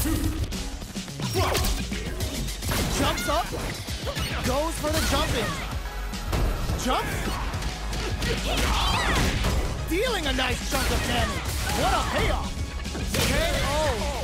Jumps up, goes for the jump in. Jumps. Dealing a nice chunk of damage. What a payoff. KO.